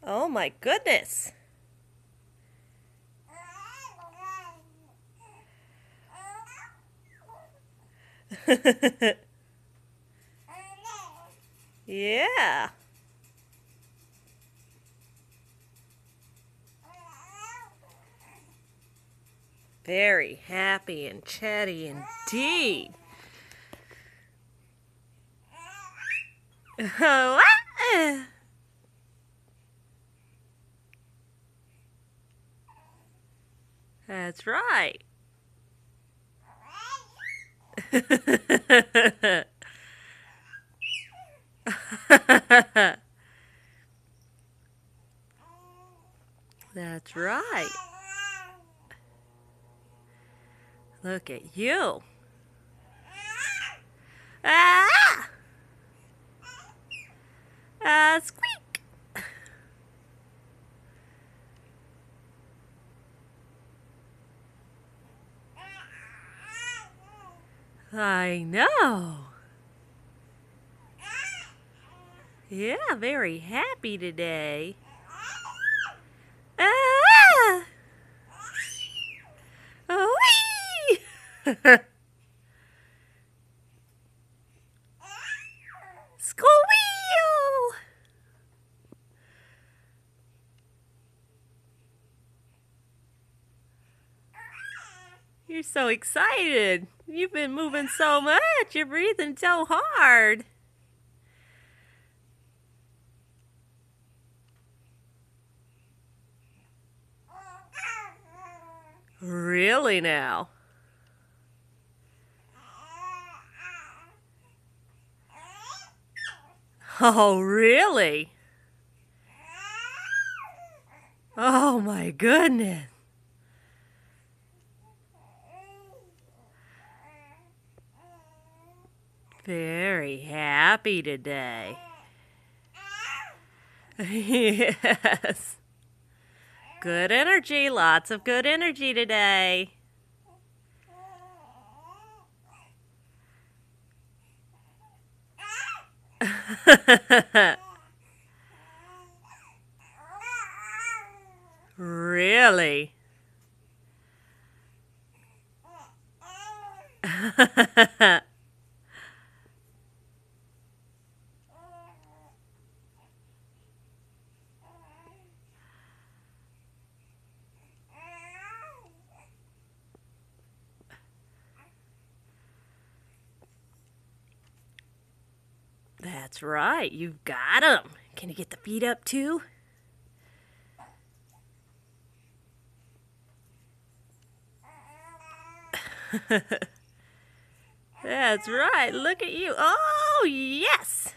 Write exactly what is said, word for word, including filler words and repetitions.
Oh my goodness. Yeah. Very happy and chatty indeed. Oh, ah. That's right. That's right. Look at you. Ah! Ah, squeak. I know. Yeah, very happy today. Ah! Whee! Squeal! You're so excited. You've been moving so much. You're breathing so hard. Really now? Oh, really? Oh my goodness. Very happy today. Yes. Good energy. Lots of good energy today. Really? That's right. You've got 'em. Can you get the feet up too? That's right. Look at you. Oh, yes.